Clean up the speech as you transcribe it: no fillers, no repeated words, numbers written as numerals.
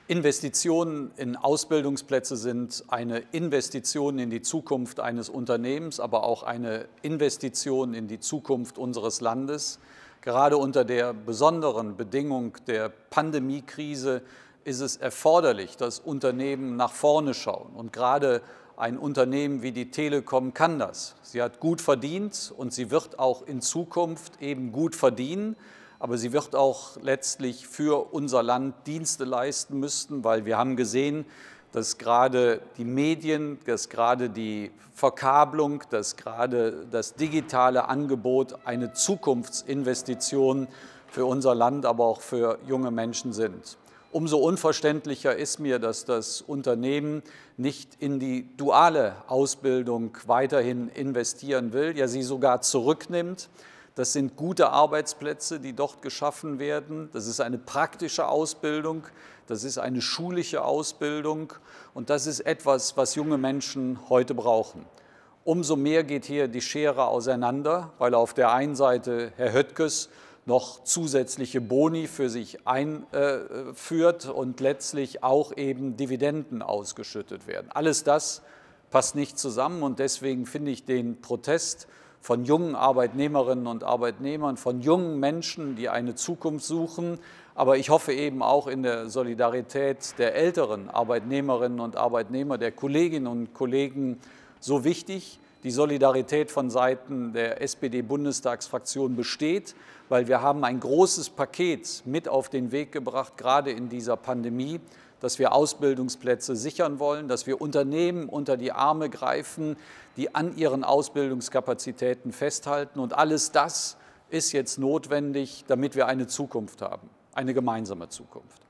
Investitionen in Ausbildungsplätze sind eine Investition in die Zukunft eines Unternehmens, aber auch eine Investition in die Zukunft unseres Landes. Gerade unter der besonderen Bedingung der Pandemiekrise ist es erforderlich, dass Unternehmen nach vorne schauen. Und gerade ein Unternehmen wie die Telekom kann das. Sie hat gut verdient und sie wird auch in Zukunft eben gut verdienen. Aber sie wird auch letztlich für unser Land Dienste leisten müssen, weil wir haben gesehen, dass gerade die Medien, dass gerade die Verkabelung, dass gerade das digitale Angebot eine Zukunftsinvestition für unser Land, aber auch für junge Menschen sind. Umso unverständlicher ist mir, dass das Unternehmen nicht in die duale Ausbildung weiterhin investieren will, ja sie sogar zurücknimmt. Das sind gute Arbeitsplätze, die dort geschaffen werden. Das ist eine praktische Ausbildung, das ist eine schulische Ausbildung und das ist etwas, was junge Menschen heute brauchen. Umso mehr geht hier die Schere auseinander, weil auf der einen Seite Herr Höttges noch zusätzliche Boni für sich einführt und letztlich auch eben Dividenden ausgeschüttet werden. Alles das passt nicht zusammen und deswegen finde ich den Protest von jungen Arbeitnehmerinnen und Arbeitnehmern, von jungen Menschen, die eine Zukunft suchen, aber ich hoffe eben auch in der Solidarität der älteren Arbeitnehmerinnen und Arbeitnehmer, der Kolleginnen und Kollegen so wichtig. Die Solidarität von Seiten der SPD-Bundestagsfraktion besteht, weil wir haben ein großes Paket mit auf den Weg gebracht, gerade in dieser Pandemie, dass wir Ausbildungsplätze sichern wollen, dass wir Unternehmen unter die Arme greifen, die an ihren Ausbildungskapazitäten festhalten. Und alles das ist jetzt notwendig, damit wir eine Zukunft haben, eine gemeinsame Zukunft.